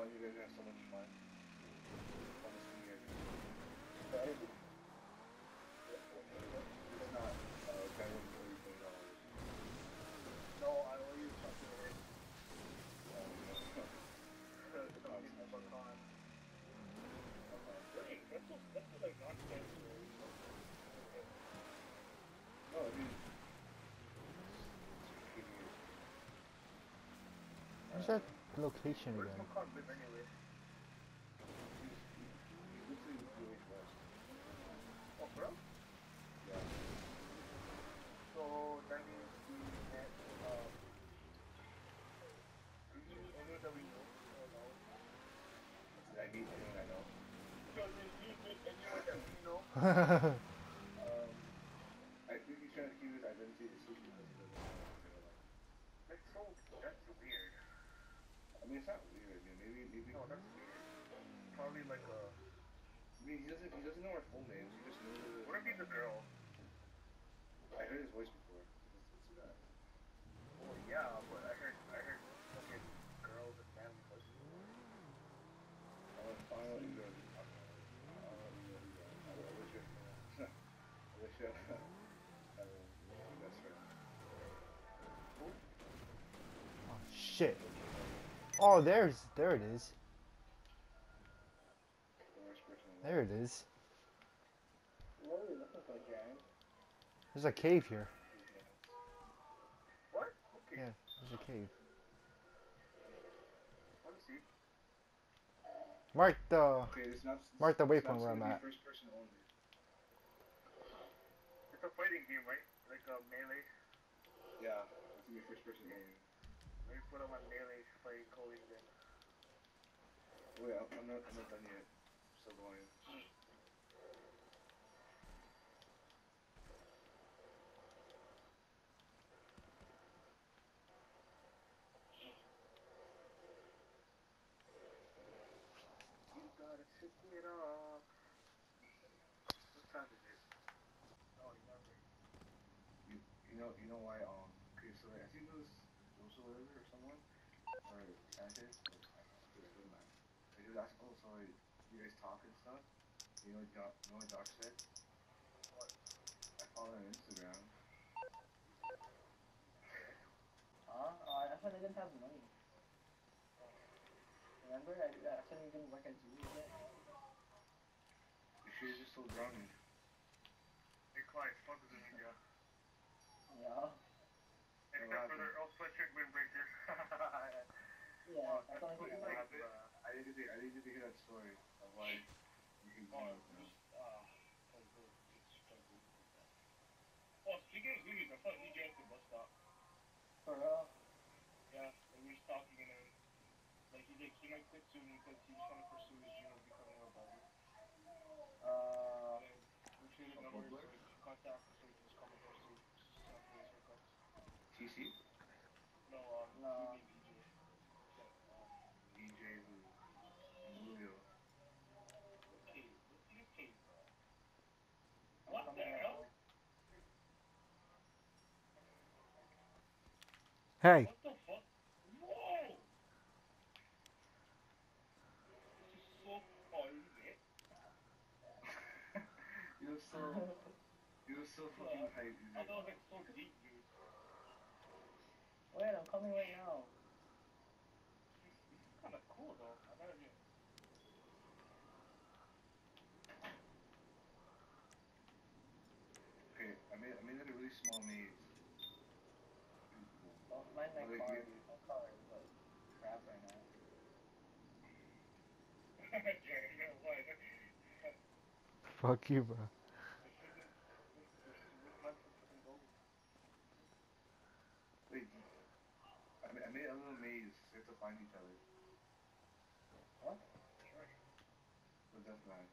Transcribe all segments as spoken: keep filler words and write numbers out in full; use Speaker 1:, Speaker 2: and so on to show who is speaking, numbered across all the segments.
Speaker 1: one you guys have someone in mind? I'm assuming you guys have.
Speaker 2: So I didn't.
Speaker 1: It's not. Uh, that wouldn't owe you twenty dollars.
Speaker 2: No, I owe you something with it.
Speaker 1: Um,
Speaker 2: Something of a con. Wait, that's just, that's just like not fancy.
Speaker 1: no, I mean.
Speaker 3: Where's that location
Speaker 2: Where's
Speaker 3: again?
Speaker 2: Macon live anyway?
Speaker 1: He's, he, he literally was U H West.
Speaker 2: Oh, bro?
Speaker 1: Yeah.
Speaker 2: So that means we met, um, did you meet anyone that we know? Oh, no.
Speaker 1: Did I meet anyone I know?
Speaker 2: So did you meet anyone that we know?
Speaker 1: Um, I think he's trying to keep his identity a secret because he doesn't want to know.
Speaker 2: That's so, that's weird.
Speaker 1: I mean, it's not weird. I mean, maybe, maybe.
Speaker 2: No, that's weird. Probably like a,
Speaker 1: I mean, he doesn't. He doesn't know our full names. He just knows.
Speaker 2: what if he's a girl?
Speaker 1: I heard his voice before. It's, it's a guy.
Speaker 2: Well, yeah, but I heard, I heard fucking girls and family voices.
Speaker 1: I don't, I don't know who you're talking about. I don't know who you're I, I wish you. I wish you. I mean, your best friend.
Speaker 3: Oh shit. Oh, there's, there it is.
Speaker 1: The worst person. in the
Speaker 3: There it is.
Speaker 2: What are you looking for, James?
Speaker 3: There's a cave here.
Speaker 2: What? Okay.
Speaker 3: Yeah, there's a cave.
Speaker 2: Let me see.
Speaker 3: Mark the,
Speaker 1: Okay, it's not.
Speaker 3: mark the
Speaker 1: it's
Speaker 3: waypoint
Speaker 1: not
Speaker 3: where I'm
Speaker 1: gonna be
Speaker 3: at.
Speaker 1: First person only.
Speaker 2: It's a fighting game, right? Like a melee.
Speaker 1: Yeah, it's gonna be first person only.
Speaker 2: Let me put on my melee fight coding then.
Speaker 1: Wait, I'm, I'm not. I'm not done yet. Still going.
Speaker 2: You gotta shake it off. What time is it? Oh, eleven.
Speaker 1: You, you know. You know why? Um. Okay, so like, I think it was Joseph or whatever or someone or Sanchez. Or, I don't know. I forget. Doesn't matter. Like, he was asking, oh, so like, you guys talk and stuff. You know what Doc, you know what Doc said?
Speaker 2: What?
Speaker 1: I follow him on Instagram.
Speaker 4: Huh? Oh, that's when I didn't have money. Remember? I, that's when you didn't work at Zoo's yet.
Speaker 1: You sure you're just so drowning?
Speaker 2: Hey, Clyde, fuck the media.
Speaker 4: Yeah.
Speaker 2: Except for their elf sweatshirt windbreaker.
Speaker 4: Yeah, that's the only thing I
Speaker 1: Like,
Speaker 4: like.
Speaker 1: I needed to. I needed to hear that story of why you hate
Speaker 2: Oh,
Speaker 1: Zoomies now.
Speaker 2: uh, oh, speaking of Zoomies, I saw E J at the bus stop.
Speaker 4: For real?
Speaker 2: Yeah, and we were talking and then, like, he did, he might quit soon because he was trying to pursue his dream of becoming a barber.
Speaker 4: Uh,
Speaker 2: And we traded numbers so he could contact so he could just come across to sign for his haircuts.
Speaker 1: T C?
Speaker 2: No, um,
Speaker 4: No.
Speaker 2: he named E J. Yeah, um,
Speaker 1: E J who? Emilio.
Speaker 2: Cave. What's his cave, bro?
Speaker 4: I'm
Speaker 2: What
Speaker 4: coming
Speaker 2: the
Speaker 4: right
Speaker 2: hell?
Speaker 4: now.
Speaker 3: Hey.
Speaker 2: What the fuck? Whoa! This is so far, man.
Speaker 1: You're so. You're so fucking hype.
Speaker 2: I thought it was like so deep, dude.
Speaker 4: Wait, I'm coming right now.
Speaker 2: This, this is kind of cool, though. I gotta admit.
Speaker 1: Okay, I made. I made like a really small maze.
Speaker 4: Don't mind my
Speaker 1: Oh, wait,
Speaker 4: car,
Speaker 1: yeah.
Speaker 4: dude. My car is like crap right now.
Speaker 2: Jerry, you know what?
Speaker 3: Fuck you, bro.
Speaker 2: This isn't. This, this, this month is fucking golden.
Speaker 1: Wait, I made, I made a little maze so we have to find each other.
Speaker 4: What?
Speaker 2: Sure.
Speaker 1: With deathmatch.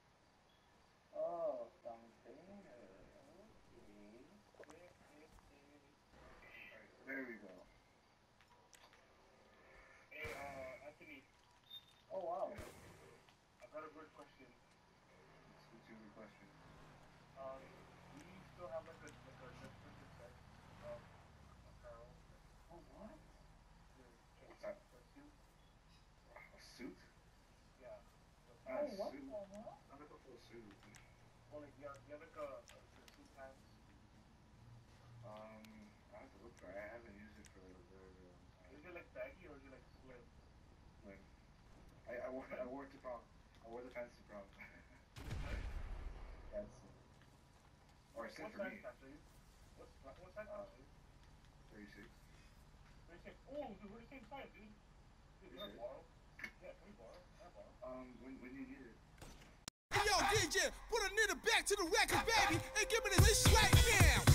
Speaker 4: Oh, something. Uh, okay.
Speaker 1: Alright, there we go.
Speaker 2: Hey, uh, Anthony,
Speaker 4: Oh, wow.
Speaker 1: Yeah.
Speaker 2: I got a good question.
Speaker 1: What's, what's your question?
Speaker 2: Um, do you still have like a like a limited set of apparel?
Speaker 4: Oh, what?
Speaker 2: Your
Speaker 1: What's that?
Speaker 2: a suit?
Speaker 1: A suit?
Speaker 2: Or like, you have, you have like a, a, a two pants?
Speaker 1: Um, I have to look for it. I haven't used it for a very, very long time.
Speaker 2: Is it like baggy or is it like slim?
Speaker 1: Like, I, I wore I wore it to prom. I wore the pants to prom. That's uh, or
Speaker 2: What
Speaker 1: except
Speaker 2: size
Speaker 1: for me.
Speaker 2: pants are you? What's, what size
Speaker 1: Uh,
Speaker 2: pants are you?
Speaker 1: thirty-six.
Speaker 2: thirty-six. Oh, dude, we're the same size, dude. Dude, can I
Speaker 1: Is it?
Speaker 2: borrow? Yeah, can we borrow? Can I borrow?
Speaker 1: Um, when when you need it.
Speaker 5: Yo, D J, put a nigga back to the record, baby, and give me this right now.